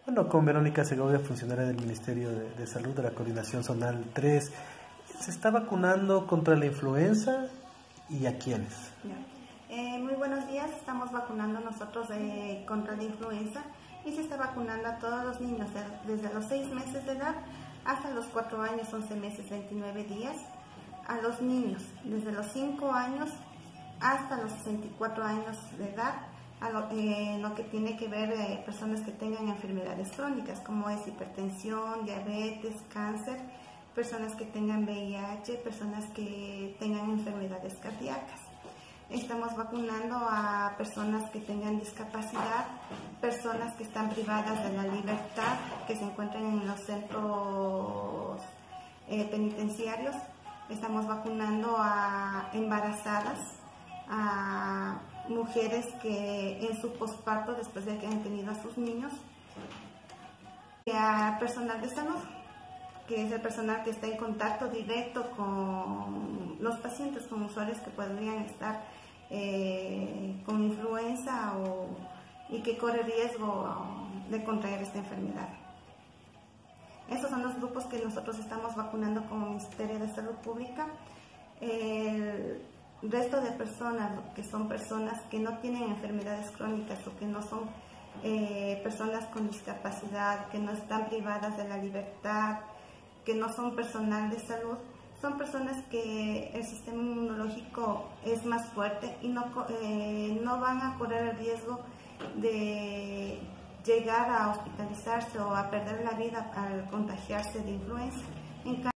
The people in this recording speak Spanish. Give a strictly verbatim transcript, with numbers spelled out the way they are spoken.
Bueno, con Verónica Segovia, funcionaria del Ministerio de, de Salud de la Coordinación Zonal tres, ¿se está vacunando contra la influenza y a quiénes? Eh, muy buenos días, estamos vacunando nosotros eh, contra la influenza y se está vacunando a todos los niños de, desde los seis meses de edad hasta los cuatro años, once meses, veintinueve días, a los niños desde los cinco años hasta los sesenta y cuatro años de edad, a lo, eh, lo que tiene que ver eh, personas que tengan enfermedades crónicas como es hipertensión, diabetes, cáncer, personas que tengan V I H, personas que tengan enfermedades cardíacas. Estamos vacunando a personas que tengan discapacidad, personas que están privadas de la libertad, que se encuentran en los centros eh, penitenciarios. Estamos vacunando a embarazadas, a mujeres que en su posparto, después de que han tenido a sus niños, y a personal de salud, que es el personal que está en contacto directo con los pacientes, con usuarios que podrían estar eh, con influenza o, y que corre riesgo de contraer esta enfermedad. Esos son los grupos que nosotros estamos vacunando como Ministerio de Salud Pública. El resto de personas, que son personas que no tienen enfermedades crónicas o que no son eh, personas con discapacidad, que no están privadas de la libertad, que no son personal de salud, son personas que el sistema inmunológico es más fuerte y no, eh, no van a correr el riesgo de llegar a hospitalizarse o a perder la vida al contagiarse de influenza. En